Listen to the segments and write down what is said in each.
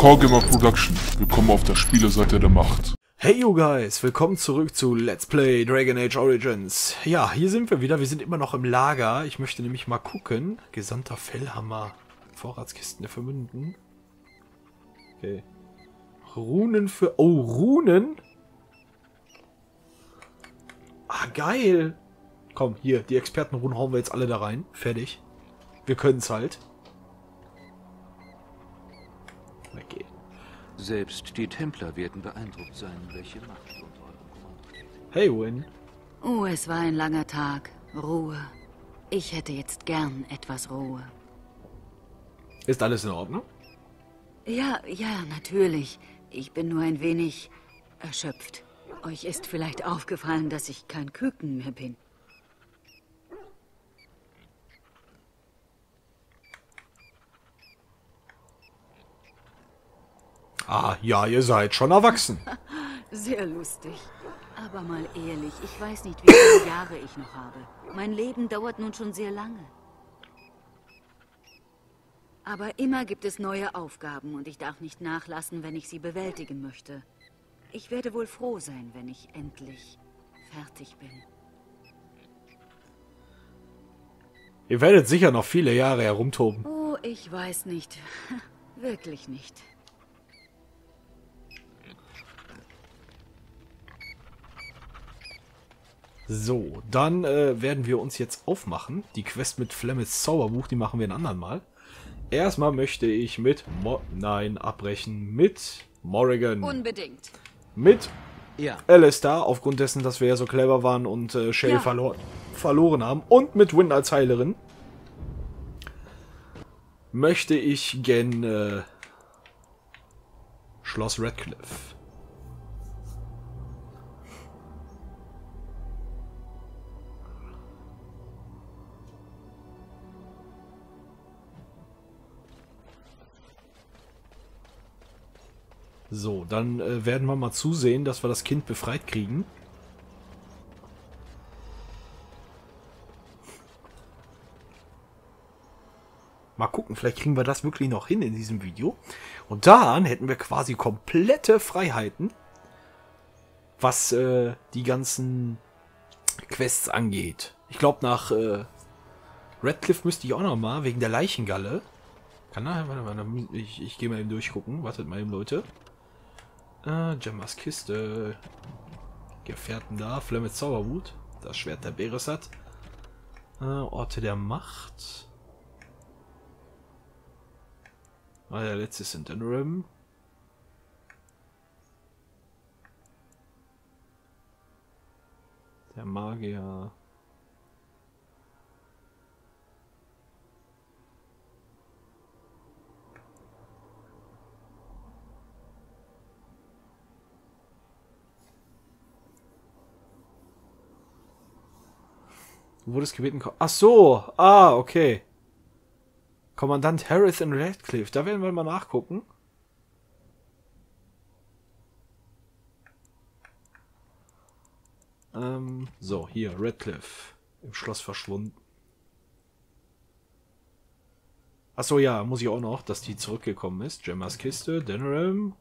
Core Gamer Production. Willkommen auf der Spieleseite der Macht. Hey you guys, willkommen zurück zu Let's Play Dragon Age Origins. Ja, hier sind wir wieder, wir sind immer noch im Lager. Ich möchte nämlich mal gucken. Gesandter Fellhammer. Vorratskisten der Vermünden. Okay. Runen für... Oh, Runen? Ah, geil. Komm, hier, die Expertenrunen hauen wir jetzt alle da rein. Fertig. Wir können es halt. Okay. Selbst die Templer werden beeindruckt sein, welche Macht unter eurem Kommando steht. Hey, Win. Oh, es war ein langer Tag. Ruhe. Ich hätte jetzt gern etwas Ruhe. Ist alles in Ordnung? Ja, natürlich. Ich bin nur ein wenig erschöpft. Euch ist vielleicht aufgefallen, dass ich kein Küken mehr bin. Ah, ja, ihr seid schon erwachsen. Sehr lustig. Aber mal ehrlich, ich weiß nicht, wie viele Jahre ich noch habe. Mein Leben dauert nun schon sehr lange. Aber immer gibt es neue Aufgaben und ich darf nicht nachlassen, wenn ich sie bewältigen möchte. Ich werde wohl froh sein, wenn ich endlich fertig bin. Ihr werdet sicher noch viele Jahre herumtoben. Oh, ich weiß nicht. Wirklich nicht. So, dann werden wir uns jetzt aufmachen. Die Quest mit Flemets Zauberbuch, die machen wir ein anderen Mal. Erstmal möchte ich mit abbrechen mit Morrigan. Unbedingt. Mit Ja. Alistair, aufgrund dessen, dass wir ja so clever waren und Shay verloren haben. Und mit Win als Heilerin. Möchte ich gen Schloss Redcliffe. So, dann werden wir mal zusehen, dass wir das Kind befreit kriegen. Mal gucken, vielleicht kriegen wir das wirklich noch hin in diesem Video. Und dann hätten wir quasi komplette Freiheiten, was die ganzen Quests angeht. Ich glaube, nach Redcliffe müsste ich auch noch mal, wegen der Leichengalle. Kann er? Warte, ich gehe mal eben durchgucken. Wartet mal eben, Leute. Gemmas Kiste. Gefährten da. Flemets Zauberwut. Das Schwert der Beresat. Orte der Macht. Der letzte ist in Denerim. Der Magier. Du wurdest gebeten... Ach so! Ah, okay. Kommandant Harris in Redcliffe. Da werden wir mal nachgucken. So, hier, Redcliffe. Im Schloss verschwunden. Ach so, ja, muss ich auch noch, dass die zurückgekommen ist. Gemmas Kiste, Denerim.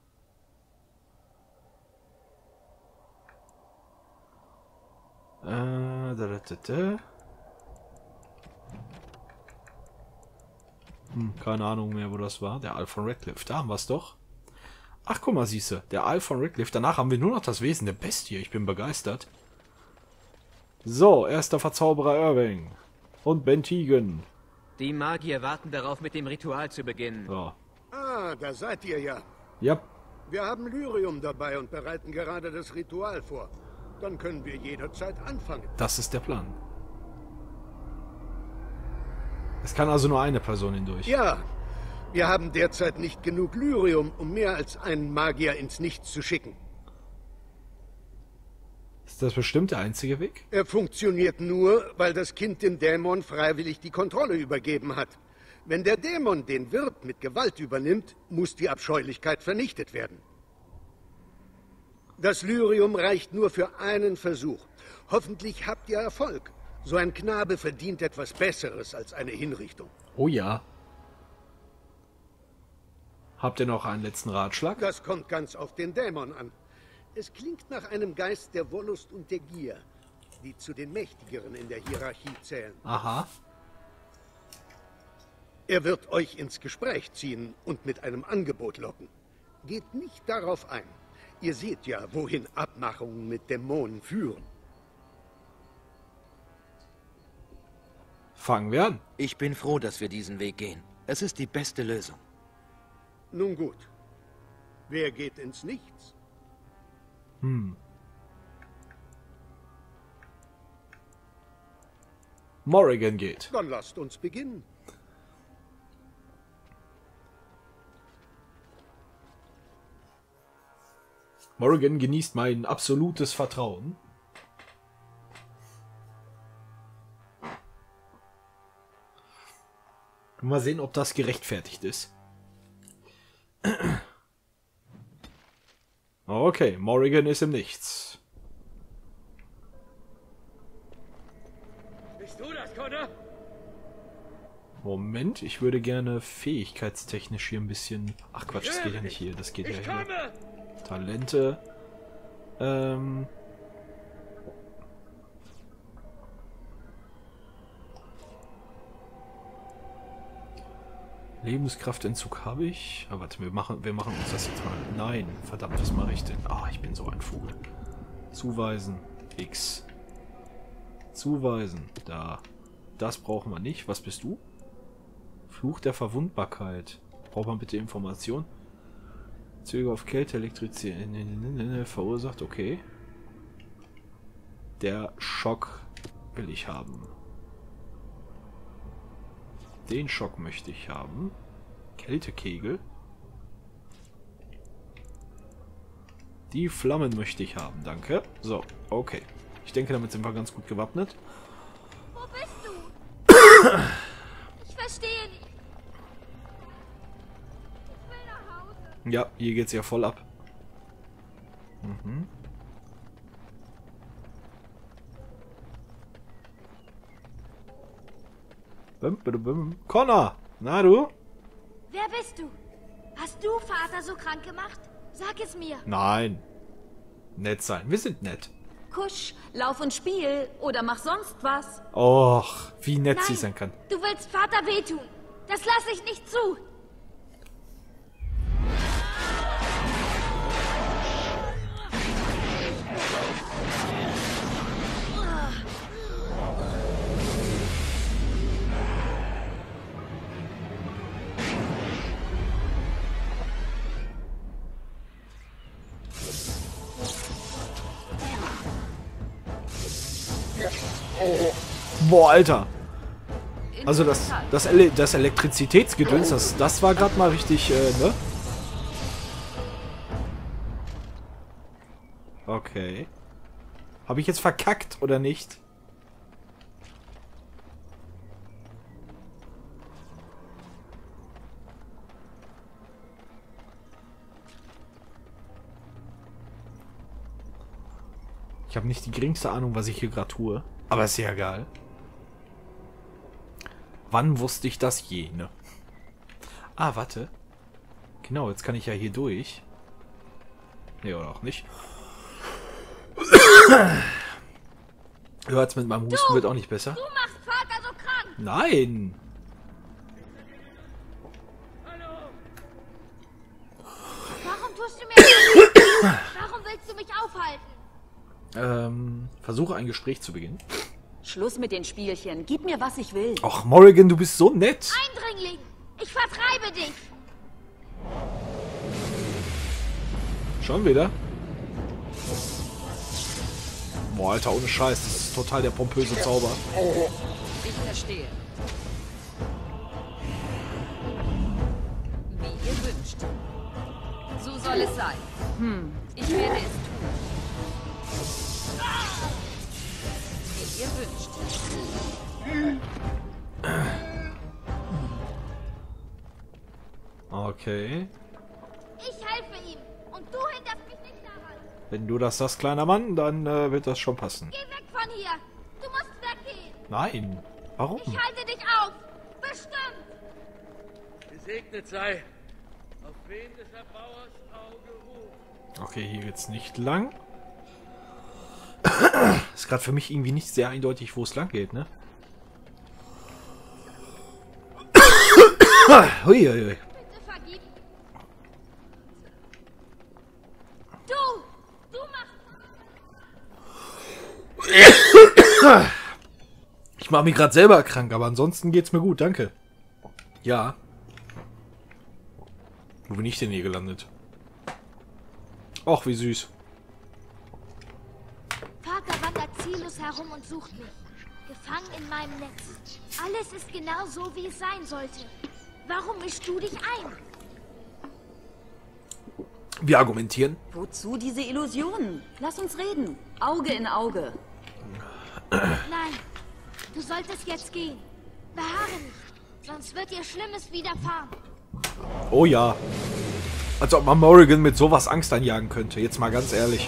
Keine Ahnung mehr, wo das war. Der Aal von Redcliffe. Da haben wir es doch. Ach, guck mal, siehste. Der Aal von Redcliffe. Danach haben wir nur noch das Wesen der Bestie. Ich bin begeistert. So, erster Verzauberer Irving. Und Ben Tegan. Die Magier warten darauf, mit dem Ritual zu beginnen. So. Ah, da seid ihr ja. Ja. Wir haben Lyrium dabei und bereiten gerade das Ritual vor. Dann können wir jederzeit anfangen. Das ist der Plan. Es kann also nur eine Person hindurch. Ja, wir haben derzeit nicht genug Lyrium, um mehr als einen Magier ins Nichts zu schicken. Ist das bestimmt der einzige Weg? Er funktioniert nur, weil das Kind dem Dämon freiwillig die Kontrolle übergeben hat. Wenn der Dämon den Wirt mit Gewalt übernimmt, muss die Abscheulichkeit vernichtet werden. Das Lyrium reicht nur für einen Versuch. Hoffentlich habt ihr Erfolg. So ein Knabe verdient etwas Besseres als eine Hinrichtung. Oh ja. Habt ihr noch einen letzten Ratschlag? Das kommt ganz auf den Dämon an. Es klingt nach einem Geist der Wollust und der Gier, die zu den Mächtigeren in der Hierarchie zählen. Aha. Er wird euch ins Gespräch ziehen und mit einem Angebot locken. Geht nicht darauf ein. Ihr seht ja, wohin Abmachungen mit Dämonen führen. Fangen wir an. Ich bin froh, dass wir diesen Weg gehen. Es ist die beste Lösung. Nun gut. Wer geht ins Nichts? Morrigan geht. Dann lasst uns beginnen. Morrigan genießt mein absolutes Vertrauen. Mal sehen, ob das gerechtfertigt ist. Okay, Morrigan ist im Nichts. Bist du das, Connor? Moment, ich würde gerne fähigkeitstechnisch hier ein bisschen... Ach Quatsch, das geht ja nicht hier, das geht ja Ich hier. komme! Talente. Lebenskraftentzug habe ich. Aber warte, wir machen uns das jetzt mal. Nein, verdammt, was mache ich denn? Ah, ich bin so ein Vogel. Zuweisen. X. Zuweisen. Da. Das brauchen wir nicht. Was bist du? Fluch der Verwundbarkeit. Braucht man bitte Information? Züge auf Kälte, Elektrizität verursacht. Okay. Der Schock will ich haben. Den Schock möchte ich haben. Kältekegel. Die Flammen möchte ich haben, danke. So, okay. Ich denke, damit sind wir ganz gut gewappnet. Wo bist du? Ich verstehe nicht. Ich will nach Hause. Ja, hier geht's ja voll ab. Mhm. Connor! Na du? Wer bist du? Hast du Vater so krank gemacht? Sag es mir. Nein. Nett sein. Wir sind nett. Kusch, lauf und spiel oder mach sonst was. Och, wie nett sie Nein, sein kann. du willst Vater wehtun. Das lasse ich nicht zu. Boah, Alter. Also das Elektrizitätsgedöns, das war gerade mal richtig, ne? Okay. Habe ich jetzt verkackt oder nicht? Ich habe nicht die geringste Ahnung, was ich hier gerade tue. Aber ist ja egal. Wann wusste ich das je, ne? Ah, warte. Genau, jetzt kann ich ja hier durch. Ne, oder auch nicht. Hört's mit meinem Husten wird auch nicht besser. Du machst Vater so krank. Nein! Warum tust du mir das? Warum willst du mich aufhalten? Versuche ein Gespräch zu beginnen. Schluss mit den Spielchen. Gib mir, was ich will. Ach, Morrigan, du bist so nett. Eindringling, ich vertreibe dich. Schon wieder? Boah, Alter, ohne Scheiß. Das ist total der pompöse Zauber. Ich verstehe. Wie ihr wünscht. So soll es sein. Ich werde es tun. Wie ihr wünscht. Okay. Ich helfe ihm. Und du hinderst mich nicht daran. Wenn du das sagst, kleiner Mann, dann wird das schon passen. Geh weg von hier. Du musst weggehen. Nein. Warum? Ich halte dich auf. Bestimmt. Gesegnet sei. Okay, hier geht's nicht lang. Ist gerade für mich irgendwie nicht sehr eindeutig, wo es lang geht, ne? Huiuiui. Bitte vergib. Du machst... Ich mache mich gerade selber krank, aber ansonsten geht's mir gut, danke. Ja. Wo bin ich denn hier gelandet? Och, wie süß. Vater wandert ziellos herum und sucht mich. Gefangen in meinem Netz. Alles ist genau so, wie es sein sollte. Warum mischst du dich ein? Wir argumentieren. Wozu diese Illusionen? Lass uns reden. Auge in Auge. Nein, du solltest jetzt gehen. Beharre nicht, sonst wird dir Schlimmes widerfahren. Oh ja. Als ob man Morrigan mit sowas Angst einjagen könnte. Jetzt mal ganz ehrlich.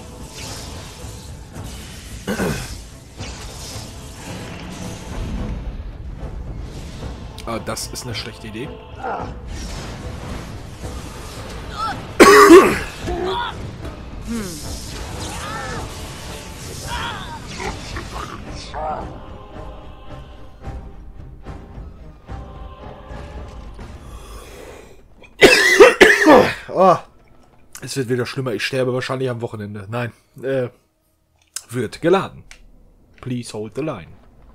Ah, das ist eine schlechte Idee. Oh, es wird wieder schlimmer. Ich sterbe wahrscheinlich am Wochenende. Nein. Wird geladen. Please hold the line.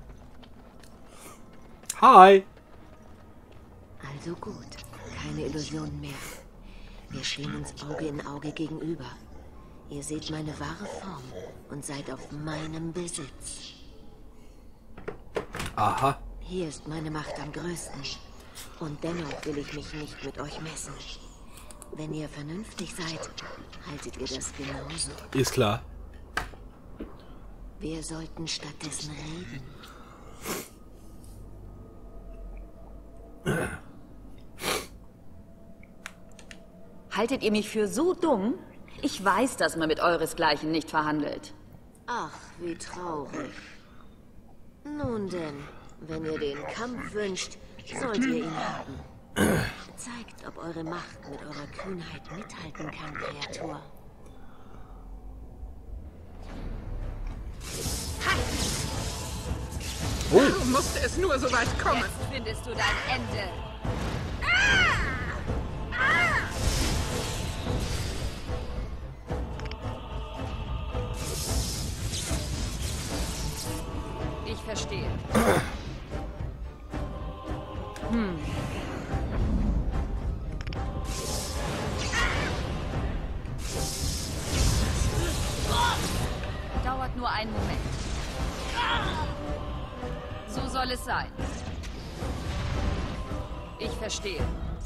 Hi. Also gut. Keine Illusionen mehr. Wir stehen uns Auge in Auge gegenüber. Ihr seht meine wahre Form und seid auf meinem Besitz. Aha. Hier ist meine Macht am größten. Und dennoch will ich mich nicht mit euch messen. Wenn ihr vernünftig seid, haltet ihr das genauso. Ist klar. Wir sollten stattdessen reden. Haltet ihr mich für so dumm? Ich weiß, dass man mit euresgleichen nicht verhandelt. Ach, wie traurig. Nun denn, wenn ihr den Kampf wünscht, sollt ihr ihn haben. Zeigt, ob eure Macht mit eurer Kühnheit mithalten kann, Kreatur. Warum musste es nur so weit kommen? Jetzt findest du dein Ende. Ich verstehe. Dauert nur einen Moment. So soll es sein. Ich verstehe.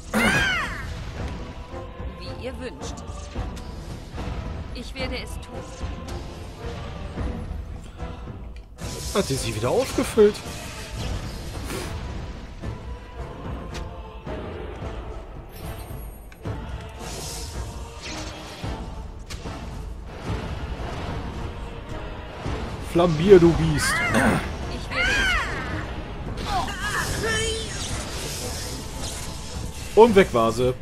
Wie ihr wünscht. Ich werde es tun. Hat die sich wieder aufgefüllt? Flambier, du Biest. Ich werde Und weg war sie.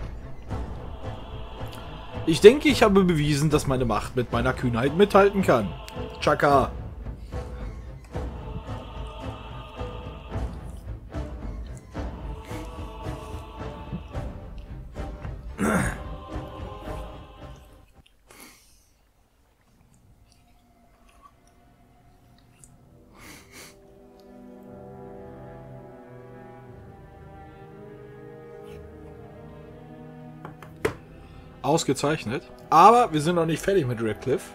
Ich denke, ich habe bewiesen, dass meine Macht mit meiner Kühnheit mithalten kann. Chaka. Ausgezeichnet. Aber wir sind noch nicht fertig mit Radcliffe.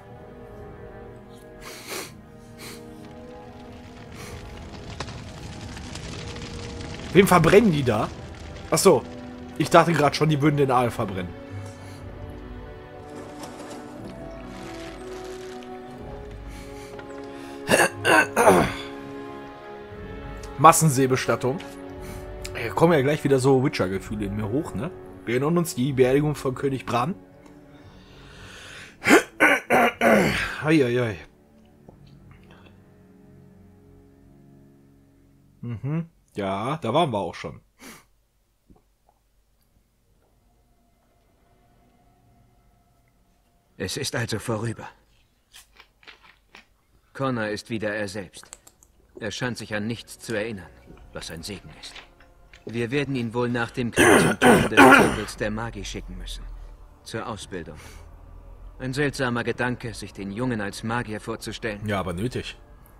Wem verbrennen die da? Ach so. Ich dachte gerade schon, die würden den Aal verbrennen. Massenseebestattung. Da kommen ja gleich wieder so Witcher-Gefühle in mir hoch, ne? Wir erinnern uns die Beerdigung von König Bran. Eieiei. Mhm. Ja, da waren wir auch schon. Es ist also vorüber. Connor ist wieder er selbst. Er scheint sich an nichts zu erinnern, was ein Segen ist. Wir werden ihn wohl nach dem Krieg zum Turm des Tempels der Magie schicken müssen. Zur Ausbildung. Ein seltsamer Gedanke, sich den Jungen als Magier vorzustellen. Ja, aber nötig.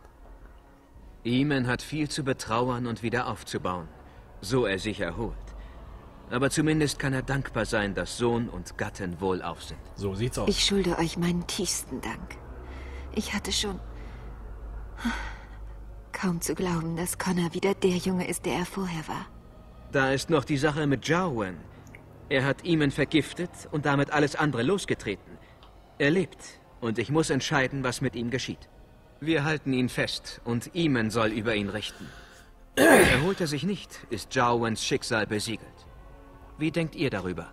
Eamon hat viel zu betrauern und wieder aufzubauen, so er sich erholt. Aber zumindest kann er dankbar sein, dass Sohn und Gattin wohlauf sind. So sieht's aus. Ich schulde euch meinen tiefsten Dank. Ich hatte schon... Kaum zu glauben, dass Connor wieder der Junge ist, der er vorher war. Da ist noch die Sache mit Jarwen. Er hat Eamon vergiftet und damit alles andere losgetreten. Er lebt und ich muss entscheiden, was mit ihm geschieht. Wir halten ihn fest und Eamon soll über ihn richten. Erholt er sich nicht, ist Jarwens Schicksal besiegelt. Wie denkt ihr darüber?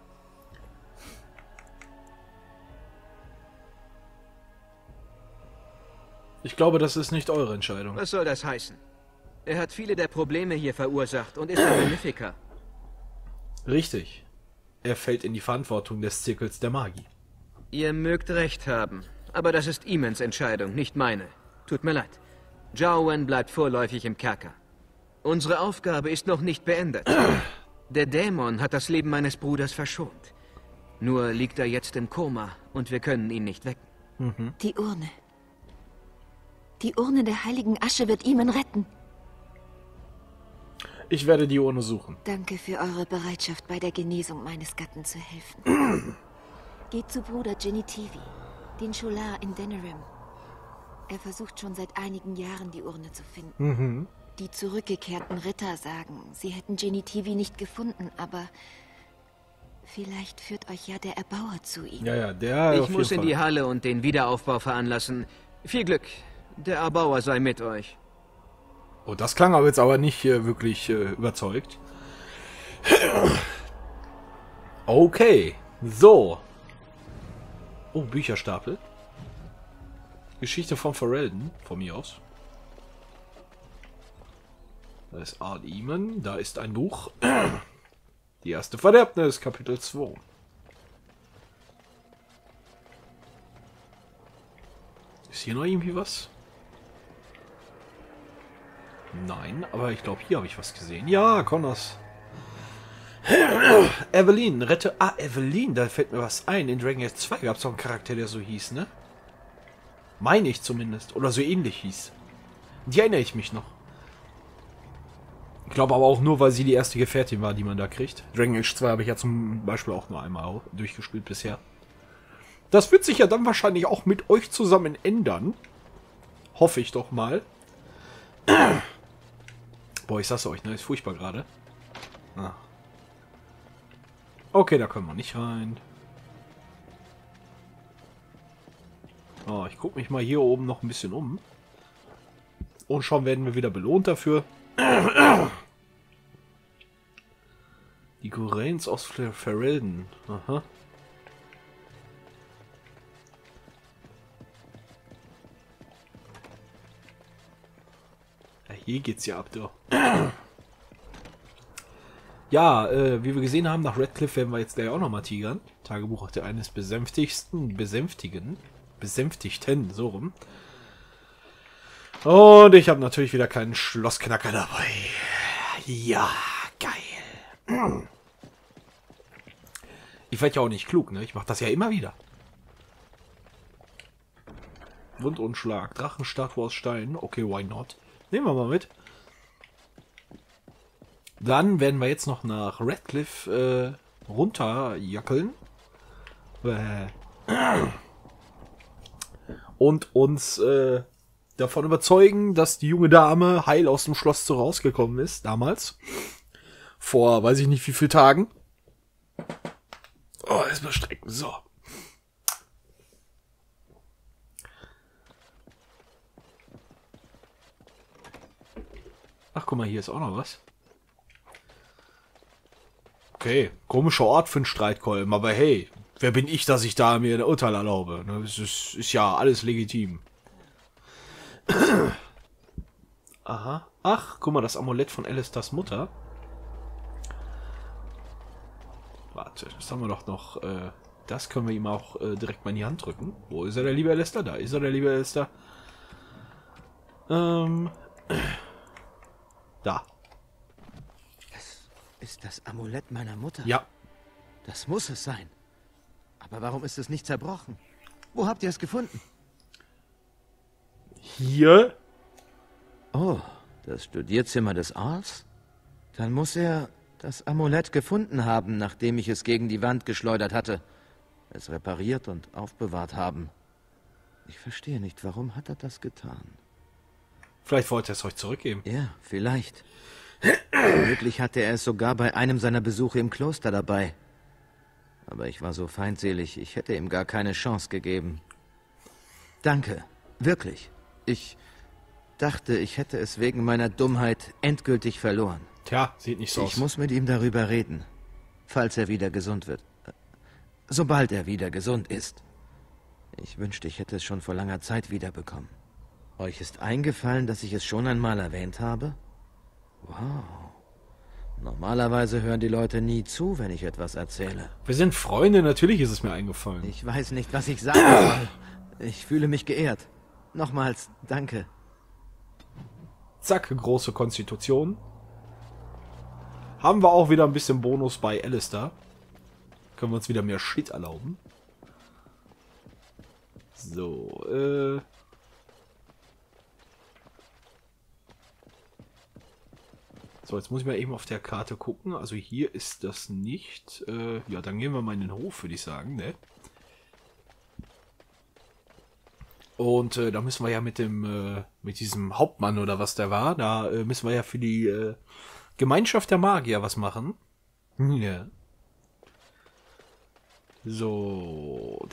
Ich glaube, das ist nicht eure Entscheidung. Was soll das heißen? Er hat viele der Probleme hier verursacht und ist ein Benefiker. Richtig. Er fällt in die Verantwortung des Zirkels der Magie. Ihr mögt recht haben, aber das ist Eamons Entscheidung, nicht meine. Tut mir leid. Jarwen bleibt vorläufig im Kerker. Unsere Aufgabe ist noch nicht beendet. Der Dämon hat das Leben meines Bruders verschont. Nur liegt er jetzt im Koma und wir können ihn nicht wecken. Die Urne. Die Urne der heiligen Asche wird Eamon retten. Ich werde die Urne suchen. Danke für eure Bereitschaft, bei der Genesung meines Gatten zu helfen. Geht zu Bruder Genitivi, den Scholar in Denerim. Er versucht schon seit einigen Jahren, die Urne zu finden. Die zurückgekehrten Ritter sagen, sie hätten Genitivi nicht gefunden, aber vielleicht führt euch ja der Erbauer zu ihm. Ja, der Ich muss in die Halle und den Wiederaufbau veranlassen. Viel Glück. Der Erbauer sei mit euch. Oh, das klang aber jetzt aber nicht wirklich überzeugt. Okay, so. Oh, Bücherstapel. Geschichte von Ferelden, von mir aus. Da ist Art Eamon, da ist ein Buch. Die erste Verderbnis, Kapitel 2. Ist hier noch irgendwie was? Nein, aber ich glaube, hier habe ich was gesehen. Ja, Connors. Evelyn, rette... Ah, Evelyn, da fällt mir was ein. In Dragon Age 2 gab es auch einen Charakter, der so hieß, ne? Meine ich zumindest. Oder so ähnlich hieß. Die erinnere ich mich noch. Ich glaube aber auch nur, weil sie die erste Gefährtin war, die man da kriegt. Dragon Age 2 habe ich ja zum Beispiel auch nur einmal durchgespielt bisher. Das wird sich ja dann wahrscheinlich auch mit euch zusammen ändern. Hoffe ich doch mal. Boah, ich sag's euch, ne? Ist furchtbar gerade. Ah. Okay, da können wir nicht rein. Oh, ich gucke mich mal hier oben noch ein bisschen um. Und schon werden wir wieder belohnt dafür. Die Gorains aus Ferelden. Aha. Ja, hier geht's ja ab, du. Ja, wie wir gesehen haben, nach Redcliffe werden wir jetzt gleich auch nochmal tigern. Tagebuch eines Besänftigten, so rum. Und ich habe natürlich wieder keinen Schlossknacker dabei. Ja, geil. Ich werde ja auch nicht klug, ne? Ich mache das ja immer wieder. Wund und Schlag. Drachenstatue aus Stein. Okay, why not? Nehmen wir mal mit. Dann werden wir jetzt noch nach Redcliffe runterjackeln. Und uns davon überzeugen, dass die junge Dame heil aus dem Schloss so rausgekommen ist, damals. Vor, weiß ich nicht wie viel Tagen. Oh, erstmal strecken. So. Ach, guck mal, hier ist auch noch was. Okay, komischer Ort für einen Streitkolben, aber hey, wer bin ich, dass ich da mir ein Urteil erlaube? Das ist ja alles legitim. Aha. Ach, guck mal, das Amulett von Alistairs Mutter. Warte, das haben wir doch noch Das können wir ihm auch direkt mal in die Hand drücken. Wo ist er, der liebe Alistair? Da ist er, der liebe Alistair. Da. Es ist das Amulett meiner Mutter. Ja. Das muss es sein. Aber warum ist es nicht zerbrochen? Wo habt ihr es gefunden? Hier. Oh, das Studierzimmer des Earls? Dann muss er das Amulett gefunden haben, nachdem ich es gegen die Wand geschleudert hatte. Es repariert und aufbewahrt haben. Ich verstehe nicht, warum hat er das getan? Vielleicht wollte er es euch zurückgeben. Ja, vielleicht. Möglich hatte er es sogar bei einem seiner Besuche im Kloster dabei. Aber ich war so feindselig, ich hätte ihm gar keine Chance gegeben. Danke, wirklich. Ich dachte, ich hätte es wegen meiner Dummheit endgültig verloren. Tja, sieht nicht so aus. Ich muss mit ihm darüber reden, falls er wieder gesund wird. Sobald er wieder gesund ist. Ich wünschte, ich hätte es schon vor langer Zeit wiederbekommen. Euch ist eingefallen, dass ich es schon einmal erwähnt habe? Wow. Normalerweise hören die Leute nie zu, wenn ich etwas erzähle. Wir sind Freunde, natürlich ist es mir eingefallen. Ich weiß nicht, was ich sagen soll. Ich fühle mich geehrt. Nochmals, danke. Zack, große Konstitution. Haben wir auch wieder ein bisschen Bonus bei Alistair. Können wir uns wieder mehr Shit erlauben. So, So, jetzt muss ich mal eben auf der Karte gucken. Also hier ist das nicht. Ja, dann gehen wir mal in den Hof, würde ich sagen, ne? Und da müssen wir ja mit diesem Hauptmann oder was der war, da müssen wir ja für die Gemeinschaft der Magier was machen. Ja. So,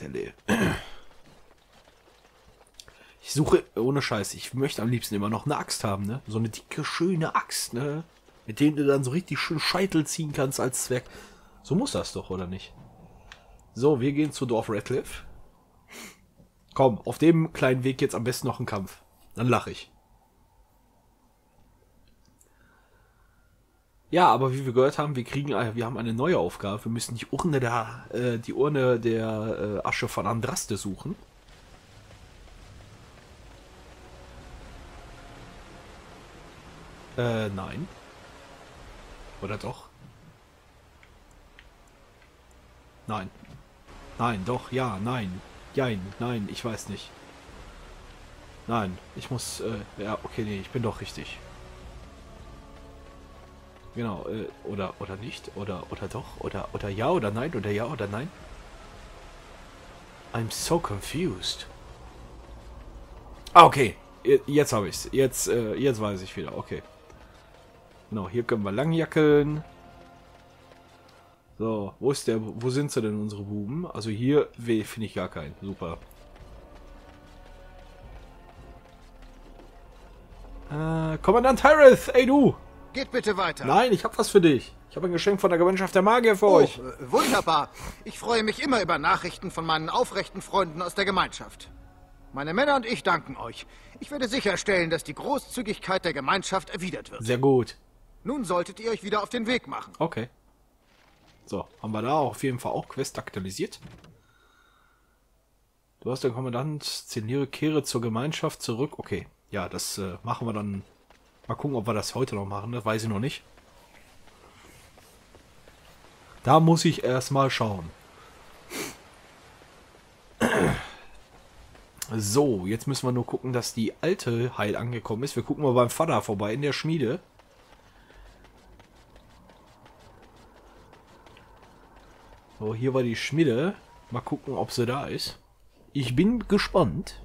ich suche, ohne Scheiß, ich möchte am liebsten immer noch eine Axt haben, ne? So eine dicke, schöne Axt, ne? Mit denen du dann so richtig schön Scheitel ziehen kannst als Zwerg. So muss das doch, oder nicht? So, wir gehen zu Dorf Redcliffe. Komm, auf dem kleinen Weg jetzt am besten noch ein Kampf. Dann lache ich. Ja, aber wie wir gehört haben, wir haben eine neue Aufgabe. Wir müssen die Urne der Asche von Andraste suchen. Nein. Oder doch? Nein. Nein, doch, ja, nein. Jein, nein, ich weiß nicht. Nein, ich muss, ja, okay, nee, ich bin doch richtig. Genau, oder nicht, oder doch, oder ja oder nein, oder ja oder nein. I'm so confused. Ah, okay, jetzt habe ich's. Jetzt weiß ich wieder, okay. Genau, hier können wir langjackeln. So, wo sind sie denn, unsere Buben? Also hier finde ich gar keinen. Super. Kommandant Harith, ey du! Geht bitte weiter. Nein, ich habe was für dich. Ich habe ein Geschenk von der Gemeinschaft der Magier für euch. Wunderbar. Ich freue mich immer über Nachrichten von meinen aufrechten Freunden aus der Gemeinschaft. Meine Männer und ich danken euch. Ich werde sicherstellen, dass die Großzügigkeit der Gemeinschaft erwidert wird. Sehr gut. Nun solltet ihr euch wieder auf den Weg machen. Okay. So, haben wir da auf jeden Fall auch Quest aktualisiert. Du hast den Kommandant, kehre zur Gemeinschaft zurück. Okay, ja, das machen wir dann. Mal gucken, ob wir das heute noch machen. Das weiß ich noch nicht. Da muss ich erstmal schauen. So, jetzt müssen wir nur gucken, dass die alte heil angekommen ist. Wir gucken mal beim Vater vorbei in der Schmiede. So, hier war die Schmiede. Mal gucken, ob sie da ist. Ich bin gespannt.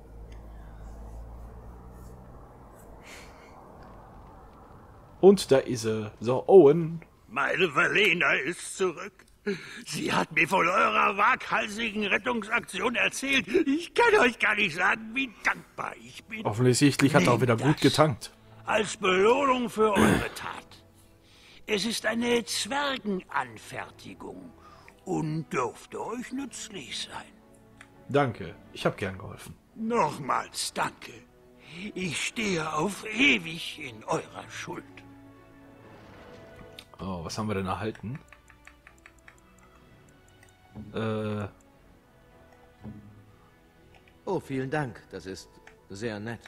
Und da ist sie. So, Owen. Meine Valena ist zurück. Sie hat mir von eurer waghalsigen Rettungsaktion erzählt. Ich kann euch gar nicht sagen, wie dankbar ich bin. Offensichtlich hat er auch wieder gut getankt. Als Belohnung für eure Tat. Es ist eine Zwergenanfertigung und dürfte euch nützlich sein. Danke, ich habe gern geholfen. Nochmals danke. Ich stehe auf ewig in eurer Schuld. Oh, was haben wir denn erhalten? Oh, vielen Dank. Das ist sehr nett.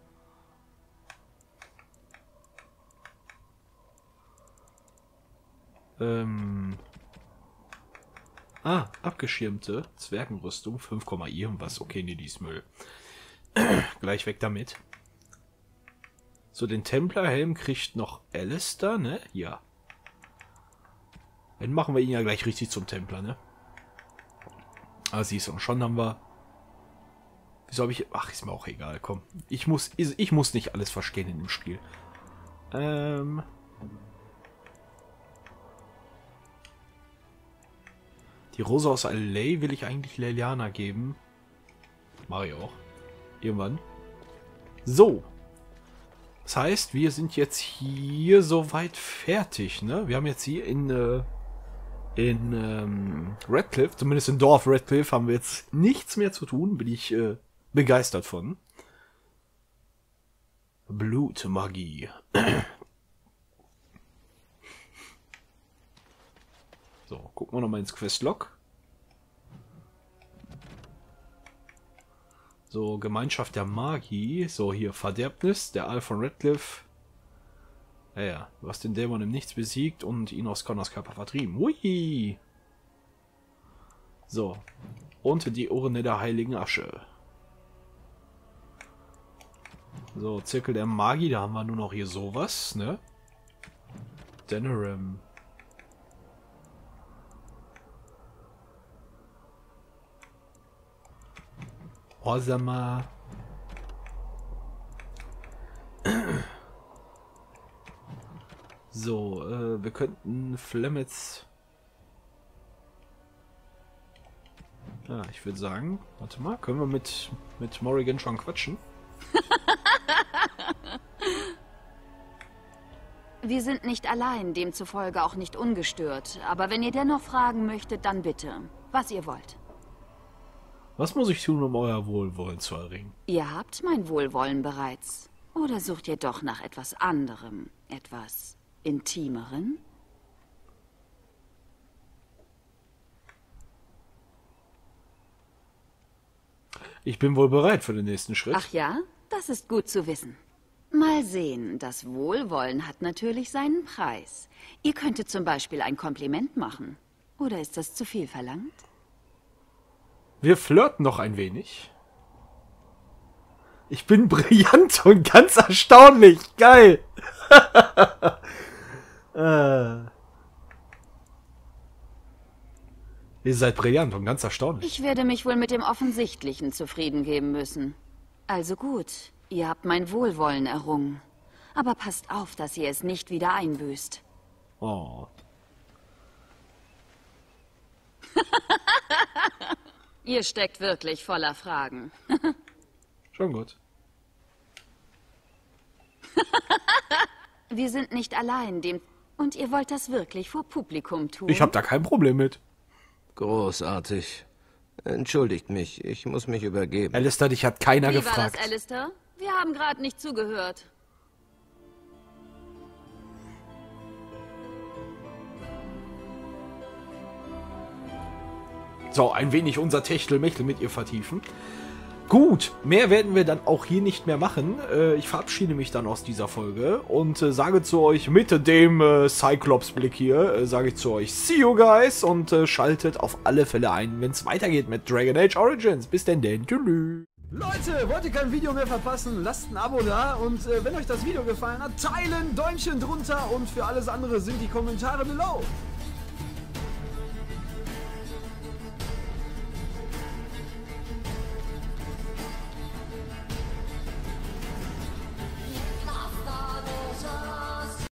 Abgeschirmte Zwergenrüstung, 5, irgendwas. Okay, nee, die ist Müll. Gleich weg damit. So, den Templerhelm kriegt noch Alistair, ne? Ja. Dann machen wir ihn ja gleich richtig zum Templer, ne? Ah, siehst du, und schon haben wir... Wieso habe ich... Ach, ist mir auch egal, komm. Ich muss nicht alles verstehen in dem Spiel. Die Rose aus L.A. will ich eigentlich Leliana geben. Mache ich auch. Irgendwann. So. Das heißt, wir sind jetzt hier soweit fertig, ne? Wir haben jetzt hier in Redcliffe, zumindest im Dorf Redcliffe, haben wir jetzt nichts mehr zu tun. Bin ich begeistert von. Blutmagie. So, gucken wir nochmal ins Questlog. So, Gemeinschaft der Magie. So, hier Verderbnis, der Earl von Redcliffe. Ja, du hast den Dämon im Nichts besiegt und ihn aus Connors Körper vertrieben. Hui! So, und die Urne der heiligen Asche. So, Zirkel der Magie, da haben wir nur noch hier sowas, ne? Denerim. Osama. So, wir könnten Flemets... Ja, ich würde sagen, warte mal, können wir mit Morrigan schon quatschen? Wir sind nicht allein, demzufolge auch nicht ungestört. Aber wenn ihr dennoch fragen möchtet, dann bitte, was ihr wollt. Was muss ich tun, um euer Wohlwollen zu erringen? Ihr habt mein Wohlwollen bereits. Oder sucht ihr doch nach etwas anderem, etwas Intimeren? Ich bin wohl bereit für den nächsten Schritt. Ach ja, das ist gut zu wissen. Mal sehen, das Wohlwollen hat natürlich seinen Preis. Ihr könntet zum Beispiel ein Kompliment machen. Oder ist das zu viel verlangt? Wir flirten noch ein wenig. Ich bin brillant und ganz erstaunlich. Geil. Ihr seid brillant und ganz erstaunlich. Ich werde mich wohl mit dem Offensichtlichen zufrieden geben müssen. Also gut, ihr habt mein Wohlwollen errungen. Aber passt auf, dass ihr es nicht wieder einbüßt. Oh. Ihr steckt wirklich voller Fragen. Schon gut. Wir sind nicht allein, und ihr wollt das wirklich vor Publikum tun? Ich habe da kein Problem mit. Großartig. Entschuldigt mich, ich muss mich übergeben. Alistair, dich hat keiner gefragt. Wie war das, Alistair? Wir haben gerade nicht zugehört. So, ein wenig unser Techtelmechtel mit ihr vertiefen. Gut, mehr werden wir dann auch hier nicht mehr machen. Ich verabschiede mich dann aus dieser Folge und sage zu euch mit dem Cyclops-Blick hier, sage ich zu euch, see you guys und schaltet auf alle Fälle ein, wenn es weitergeht mit Dragon Age Origins. Bis denn. Tschüss. Leute, wollt ihr kein Video mehr verpassen, lasst ein Abo da und wenn euch das Video gefallen hat, teilen, Däumchen drunter und für alles andere sind die Kommentare below.